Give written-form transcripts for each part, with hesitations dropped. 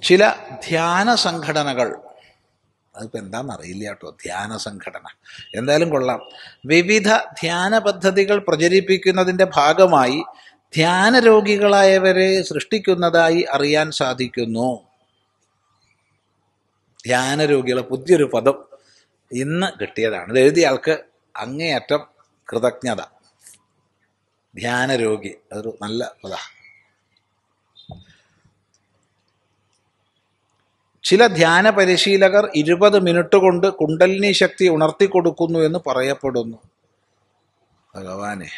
ചില ധ്യാന സംഘടനകൾ, അതിപ്പോൾ എന്താണെന്നറിയില്ല കേട്ടോ, ധ്യാന സംഘടന എന്തായാലും കൊള്ളാം, വിവിധ ധ്യാന പദ്ധതികൾ പ്രചരിപ്പിക്കുന്നതിൻ്റെ ഭാഗമായി ധ്യാന രോഗികളായവരെ സൃഷ്ടിക്കുന്നതായി അറിയാൻ സാധിക്കുന്നു. ധ്യാന രോഗികളെ പുതിയൊരു പദം ഇന്ന് കിട്ടിയതാണ്. ഇത് എഴുതിയ ആൾക്ക് അങ്ങേയറ്റം കൃതജ്ഞത. ധ്യാന രോഗി അതൊരു നല്ല പദ. ചില ധ്യാന പരിശീലകർ 20 മിനിറ്റ് കൊണ്ട് കുണ്ടലിനി ശക്തി ഉണർത്തിക്കൊടുക്കുന്നു എന്ന് പറയപ്പെടുന്നു. ഭഗവാനെ,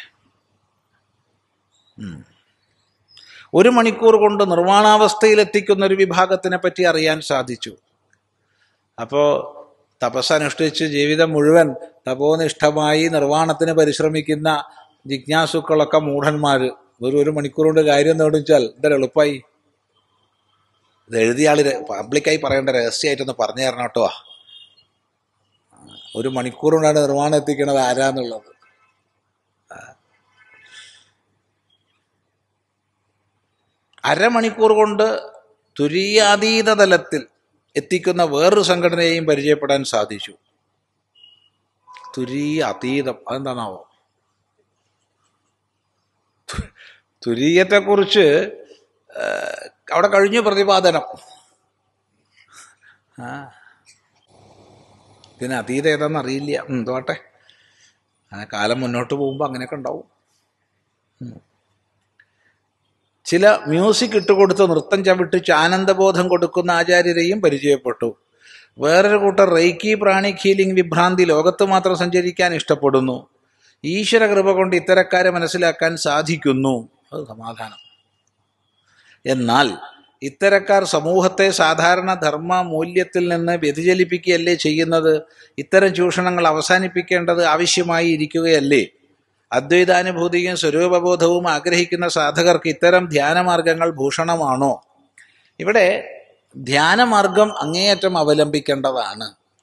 1 മണിക്കൂർ കൊണ്ട് നിർവ്വാണാവസ്ഥയിലെത്തിക്കുന്ന ഒരു വിഭാഗത്തിനെ പറ്റി അറിയാൻ സാധിച്ചു. അപ്പോൾ തപസ്സനുഷ്ഠിച്ച് ജീവിതം മുഴുവൻ തപോനിഷ്ഠമായി നിർവ്വാണത്തിന് പരിശ്രമിക്കുന്ന ജിജ്ഞാസുക്കളൊക്കെ മൂഢന്മാർ വെറും 1 മണിക്കൂർ കൊണ്ട് കാര്യം നേടിച്ചാൽ ഇതൊരു എളുപ്പമായി. ഇത് എഴുതിയ ആൾ പബ്ലിക്കായി പറയേണ്ട രഹസ്യമായിട്ടൊന്ന് പറഞ്ഞു തരണം കേട്ടോ. 1 മണിക്കൂർ കൊണ്ടാണ് നിർവ്വാണം എത്തിക്കണത് ആരാന്നുള്ളത്. അരമണിക്കൂർ കൊണ്ട് തുരീയാതീത തലത്തിൽ എത്തിക്കുന്ന വേറൊരു സംഘടനയെയും പരിചയപ്പെടാൻ സാധിച്ചു. തുരീയ അതീതം അതെന്താണാവോ? തുരീയത്തെക്കുറിച്ച് അവിടെ കഴിഞ്ഞു പ്രതിപാദനം. പിന്നെ അതീതം ഏതാണെന്ന് അറിയില്ല. എന്തോട്ടെ, കാലം മുന്നോട്ട് പോകുമ്പോൾ അങ്ങനെയൊക്കെ ഉണ്ടാവും. ചില മ്യൂസിക് ഇട്ടുകൊടുത്ത് നൃത്തം ചവിട്ടിച്ച് ആനന്ദബോധം കൊടുക്കുന്ന ആചാര്യരെയും പരിചയപ്പെട്ടു. വേറൊരു കൂട്ടർ റെയ്ക്കി പ്രാണിക് ഹീലിംഗ് വിഭ്രാന്തി ലോകത്ത് മാത്രം സഞ്ചരിക്കാൻ ഇഷ്ടപ്പെടുന്നു. ഈശ്വര കൃപ കൊണ്ട് ഇത്തരക്കാരെ മനസ്സിലാക്കാൻ സാധിക്കുന്നു. അത് സമാധാനം. എന്നാൽ ഇത്തരക്കാർ സമൂഹത്തെ സാധാരണ ധർമ്മ മൂല്യത്തിൽ നിന്ന് വ്യതിചലിപ്പിക്കുകയല്ലേ ചെയ്യുന്നത്? ഇത്തരം ചൂഷണങ്ങൾ അവസാനിപ്പിക്കേണ്ടത് ആവശ്യമായി ഇരിക്കുകയല്ലേ? അദ്വൈതാനുഭൂതിയും സ്വരൂപബോധവും ആഗ്രഹിക്കുന്ന സാധകർക്ക് ഇത്തരം ധ്യാനമാർഗങ്ങൾ ഭൂഷണമാണോ? ഇവിടെ ധ്യാനമാർഗം അങ്ങേയറ്റം അവലംബിക്കേണ്ടതാണ്.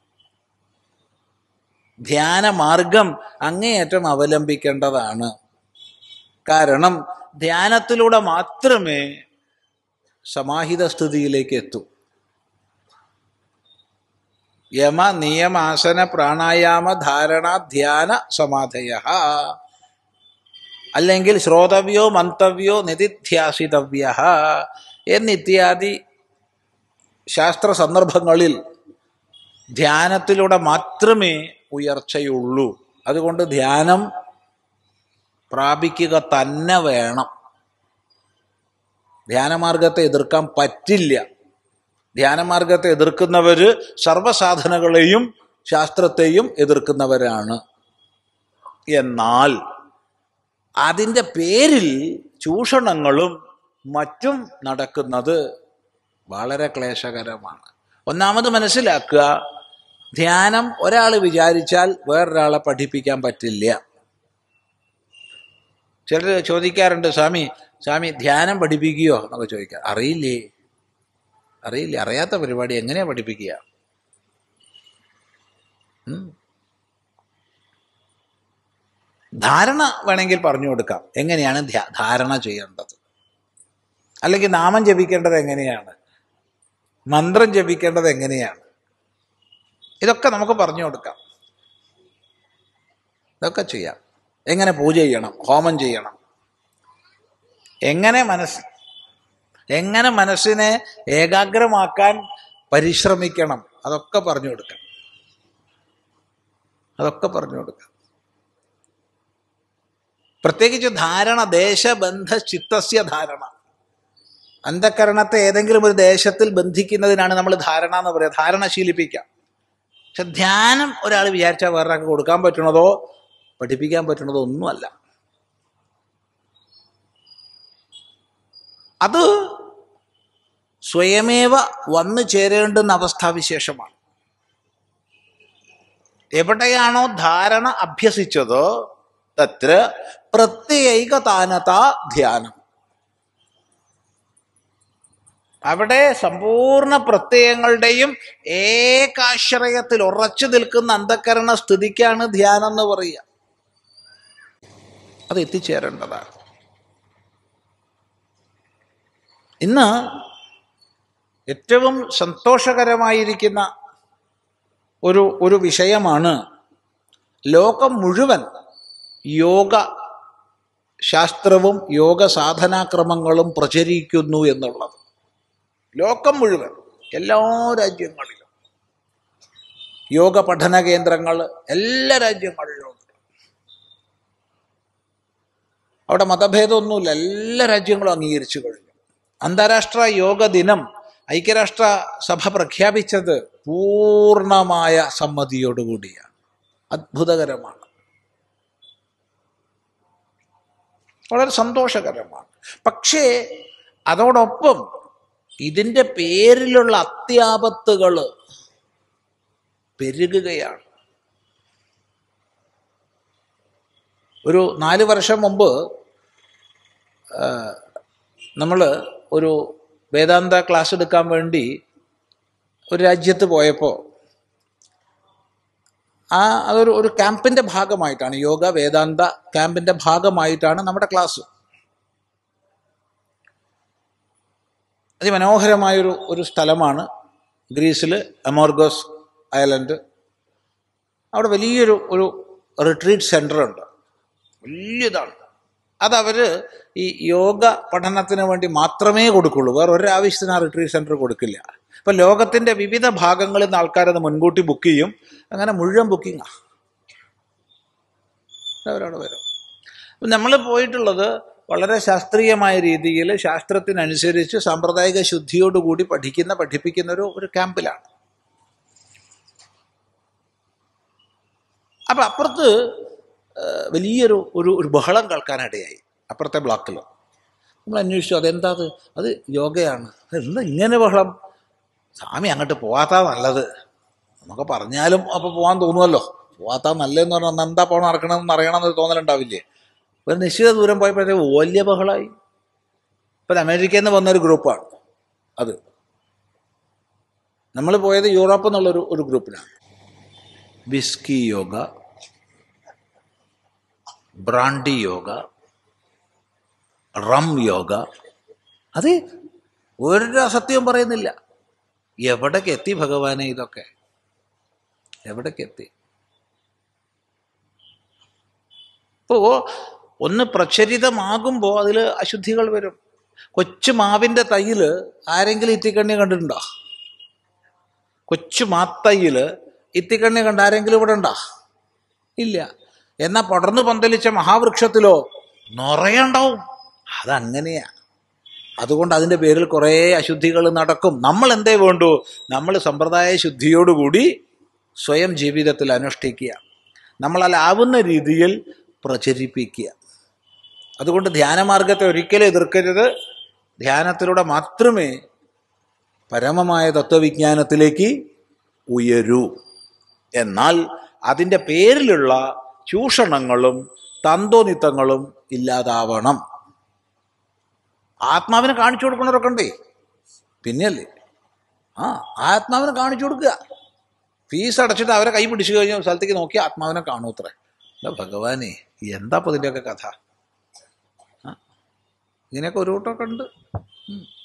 ധ്യാനമാർഗം അങ്ങേയറ്റം അവലംബിക്കേണ്ടതാണ്. കാരണം ധ്യാനത്തിലൂടെ മാത്രമേ സമാഹിത സ്ഥിതിയിലേക്ക് എത്തൂ. യമ നിയമാസന പ്രാണായാമ ധാരണ ധ്യാന സമാധയ, അല്ലെങ്കിൽ ശ്രോതവ്യോ മന്തവ്യോ നിധിധ്യാസിതവ്യ എന്നിത്യാദി ശാസ്ത്ര സന്ദർഭങ്ങളിൽ ധ്യാനത്തിലൂടെ മാത്രമേ ഉയർച്ചയുള്ളൂ. അതുകൊണ്ട് ധ്യാനം പ്രാപിക്കുക തന്നെ വേണം. ധ്യാനമാർഗത്തെ എതിർക്കാൻ പറ്റില്ല. ധ്യാനമാർഗത്തെ എതിർക്കുന്നവർ സർവസാധനകളെയും ശാസ്ത്രത്തെയും എതിർക്കുന്നവരാണ്. എന്നാൽ അതിൻ്റെ പേരിൽ ചൂഷണങ്ങളും മറ്റും നടക്കുന്നത് വളരെ ക്ലേശകരമാണ്. ഒന്നാമത് മനസ്സിലാക്കുക, ധ്യാനം ഒരാൾ വിചാരിച്ചാൽ വേറൊരാളെ പഠിപ്പിക്കാൻ പറ്റില്ല. ചിലർ ചോദിക്കാറുണ്ട്, സ്വാമി ധ്യാനം പഠിപ്പിക്കുകയോ എന്നൊക്കെ ചോദിക്കാം. അറിയില്ല. അറിയാത്ത പരിപാടി എങ്ങനെയാ പഠിപ്പിക്കുക? ധാരണ വേണമെങ്കിൽ പറഞ്ഞു കൊടുക്കാം, എങ്ങനെയാണ് ധാരണ ചെയ്യേണ്ടത്, അല്ലെങ്കിൽ നാമം ജപിക്കേണ്ടത് എങ്ങനെയാണ്, മന്ത്രം ജപിക്കേണ്ടത് എങ്ങനെയാണ്, ഇതൊക്കെ നമുക്ക് പറഞ്ഞു കൊടുക്കാം. ഇതൊക്കെ ചെയ്യാം. എങ്ങനെ പൂജ ചെയ്യണം, ഹോമം ചെയ്യണം, എങ്ങനെ മനസ്സിനെ ഏകാഗ്രമാക്കാൻ പരിശ്രമിക്കണം, അതൊക്കെ പറഞ്ഞു കൊടുക്കാം. പ്രത്യേകിച്ച് ധാരണ, ദേശബന്ധ ചിത്തസ്യ ധാരണ. അന്ധകരണത്തെ ഏതെങ്കിലും ഒരു ദേശത്തിൽ ബന്ധിക്കുന്നതിനാണ് നമ്മൾ ധാരണ എന്ന് പറയുക. ധാരണ ശീലിപ്പിക്കാം. പക്ഷെ ധ്യാനം ഒരാൾ വിചാരിച്ചാൽ വേറൊരാൾക്ക് കൊടുക്കാൻ പറ്റണതോ പഠിപ്പിക്കാൻ പറ്റണതോ ഒന്നുമല്ല. അത് സ്വയമേവ വന്നു ചേരേണ്ടുന്ന അവസ്ഥാവിശേഷമാണ്. എവിടെയാണോ ധാരണ അഭ്യസിച്ചതോ തത്ര പ്രത്യൈകതാനത ധ്യാനം. അവിടെ സമ്പൂർണ്ണ പ്രത്യയങ്ങളുടെയും ഏകാശ്രയത്തിൽ ഉറച്ചു നിൽക്കുന്ന അന്ധകരണ സ്ഥിതിക്കാണ് ധ്യാനം എന്ന് പറയുക. അത് എത്തിച്ചേരേണ്ടതാണ്. ഇന്ന് ഏറ്റവും സന്തോഷകരമായിരിക്കുന്ന ഒരു വിഷയമാണ് ലോകം മുഴുവൻ യോഗ ശാസ്ത്രവും യോഗ സാധനാക്രമങ്ങളും പ്രചരിക്കുന്നു എന്നുള്ളത്. ലോകം മുഴുവൻ എല്ലാ രാജ്യങ്ങളിലും യോഗ പഠന കേന്ദ്രങ്ങൾ എല്ലാ രാജ്യങ്ങളിലും ഉണ്ട്. അവിടെ മതഭേദമൊന്നുമില്ല, എല്ലാ രാജ്യങ്ങളും അംഗീകരിച്ചു കഴിഞ്ഞു. അന്താരാഷ്ട്ര യോഗ ദിനം ഐക്യരാഷ്ട്ര സഭ പ്രഖ്യാപിച്ചത് പൂർണ്ണമായ സമ്മതിയോടുകൂടിയാണ്. അത്ഭുതകരമാണ്, വളരെ സന്തോഷകരമാണ്. പക്ഷേ അതോടൊപ്പം ഇതിൻ്റെ പേരിലുള്ള അത്യാപത്തുകൾ പെരുകുകയാണ്. ഒരു 4 വർഷം മുമ്പ് നമ്മൾ ഒരു വേദാന്ത ക്ലാസ് എടുക്കാൻ വേണ്ടി ഒരു രാജ്യത്ത് പോയപ്പോൾ അതൊരു ക്യാമ്പിൻ്റെ ഭാഗമായിട്ടാണ്, യോഗ വേദാന്ത ക്യാമ്പിൻ്റെ ഭാഗമായിട്ടാണ് നമ്മുടെ ക്ലാസ്. അതിമനോഹരമായൊരു സ്ഥലമാണ് ഗ്രീസിൽ, അമോർഗോസ് ഐലൻഡ്. അവിടെ വലിയൊരു റിട്രീറ്റ് സെൻ്റർ ഉണ്ട്, വലിയതാണ്. അതവർ ഈ യോഗ പഠനത്തിന് വേണ്ടി മാത്രമേ കൊടുക്കുള്ളൂ, വേറെ ഒരാവശ്യത്തിന് ആ റിട്രീറ്റ് സെൻ്റർ കൊടുക്കില്ല. ഇപ്പം ലോകത്തിൻ്റെ വിവിധ ഭാഗങ്ങളിൽ നിന്ന് ആൾക്കാരത് മുൻകൂട്ടി ബുക്ക് ചെയ്യും. അങ്ങനെ മുഴുവൻ ബുക്കിങ്ങാണ്, അവരവിടെ വരും. നമ്മൾ പോയിട്ടുള്ളത് വളരെ ശാസ്ത്രീയമായ രീതിയിൽ ശാസ്ത്രത്തിനനുസരിച്ച് സാമ്പ്രദായിക ശുദ്ധിയോടുകൂടി പഠിപ്പിക്കുന്ന ഒരു ക്യാമ്പിലാണ്. അപ്പം അപ്പുറത്ത് വലിയൊരു ബഹളം കേൾക്കാനിടയായി. അപ്പുറത്തെ ബ്ലോക്കിൽ നമ്മൾ അന്വേഷിച്ചു, അതെന്താ അത് യോഗയാണ്. എന്താ ഇങ്ങനെ ബഹളം? സ്വാമി അങ്ങോട്ട് പോവാത്താ നല്ലത്, നമുക്ക് പറഞ്ഞാലും അപ്പോൾ പോകാൻ തോന്നുമല്ലോ. പോവാത്താ നല്ലതെന്ന് പറഞ്ഞാൽ എന്താ പോകണം നടക്കണമെന്ന് അറിയണമെന്നൊരു തോന്നലുണ്ടാവില്ലേ? ഒരു നിശ്ചിത ദൂരം പോയപ്പോഴത്തേക്ക് വലിയ ബഹളമായി. ഇപ്പം അമേരിക്കയിൽ നിന്ന് വന്നൊരു ഗ്രൂപ്പാണ് അത്. നമ്മൾ പോയത് യൂറോപ്പിൽ നിന്നുള്ളൊരു ഗ്രൂപ്പിനാണ്. Whisky yoga, brandy yoga, rum yoga. അത് ഒരു അസത്യവും പറയുന്നില്ല. എവിടേക്ക് എത്തി ഭഗവാനെ ഇതൊക്കെ? എവിടേക്ക് എത്തി? ഇപ്പോൾ ഒന്ന് പ്രചരിതമാകുമ്പോൾ അതിൽ അശുദ്ധികൾ വരും. കൊച്ചു മാവിൻ്റെ തൈയിൽ ആരെങ്കിലും ഇത്തിക്കണ്ണി കണ്ടിട്ടുണ്ടോ? കൊച്ചു മാത്തൈയിൽ ഇത്തിക്കണ്ണി കണ്ട ആരെങ്കിലും ഇവിടെ ഉണ്ടോ? ഇല്ല. എന്നാൽ പടർന്നു പന്തലിച്ച മഹാവൃക്ഷത്തിലോ നിറയുണ്ടാവും. അതങ്ങനെയാ. അതുകൊണ്ട് അതിൻ്റെ പേരിൽ കുറേ അശുദ്ധികൾ നടക്കും. നമ്മൾ എന്തേ വേണ്ടു? നമ്മൾ സമ്പ്രദായ ശുദ്ധിയോടുകൂടി സ്വയം ജീവിതത്തിൽ അനുഷ്ഠിക്കുക, നമ്മളാവുന്ന രീതിയിൽ പ്രചരിപ്പിക്കുക. അതുകൊണ്ട് ധ്യാനമാർഗത്തെ ഒരിക്കലും എതിർക്കരുത്. ധ്യാനത്തിലൂടെ മാത്രമേ പരമമായ തത്വവിജ്ഞാനത്തിലേക്ക് ഉയരൂ. എന്നാൽ അതിൻ്റെ പേരിലുള്ള ചൂഷണങ്ങളും തന്തോനിത്തങ്ങളും ഇല്ലാതാവണം. ആത്മാവിനെ കാണിച്ചു കൊടുക്കണവരൊക്കെ ഉണ്ടേ, പിന്നെയല്ലേ? ആത്മാവിനെ കാണിച്ചു കൊടുക്കുക. ഫീസ് അടച്ചിട്ട് അവരെ കൈ പിടിച്ചു കഴിഞ്ഞ സ്ഥലത്തേക്ക് നോക്കി ആത്മാവിനെ കാണൂ അത്രേ. അല്ല ഭഗവാനെ, എന്താ അപ്പോൾ ഇതിൻ്റെയൊക്കെ കഥ? ഇങ്ങനെയൊക്കെ ഒരു കൂട്ടമൊക്കെ ഉണ്ട്.